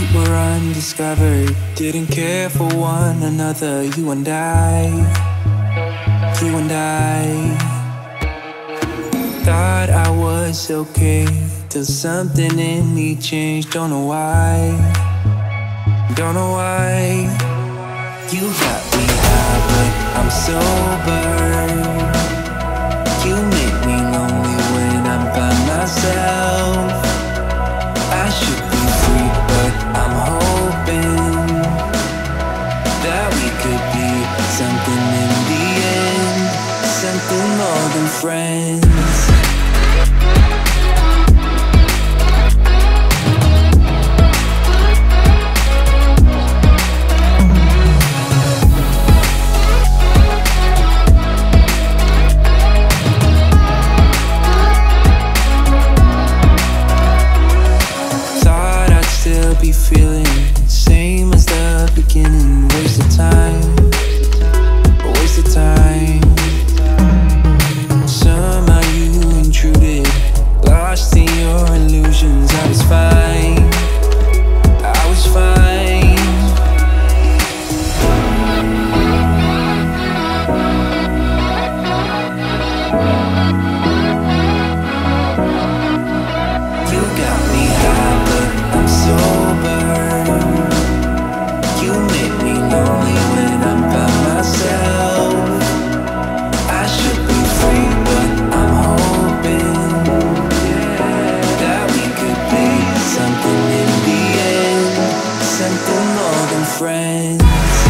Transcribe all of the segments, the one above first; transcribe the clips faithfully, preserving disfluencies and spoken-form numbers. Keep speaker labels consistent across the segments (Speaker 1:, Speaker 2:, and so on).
Speaker 1: were undiscovered, didn't care for one another. You and I, you and I thought I was okay, till something in me changed. Don't know why, don't know why. You got me high, but I'm sober. You make me lonely when I'm by myself. I should be free, but I'm hoping that we could be something in the end, something more than friends. Be feeling same as the beginning. Waste of time, waste of time. Somehow you intruded, lost in your illusions. I was fine, I was fine. You got me high, but I'm sober. You make me lonely when I'm by myself. I should be free, but I'm hoping that we could be something in the end, something more than friends.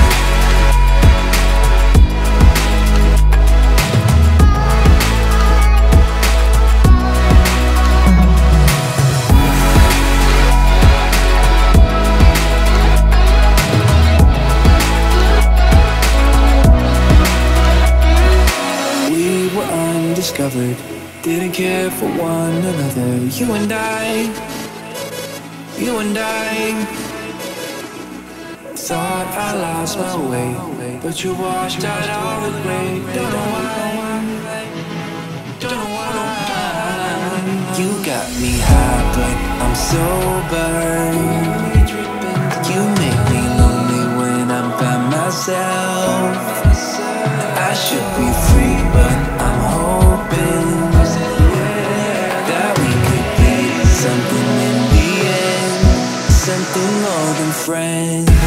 Speaker 1: Undiscovered, didn't care for one another. You and I, you and I thought I lost my way, but you washed out all the gray. Don't know why, don't know why. You got me high, but I'm sober. You make me lonely when I'm by myself. I should be free, but I'm hoping that we could be something in the end, something more than friends.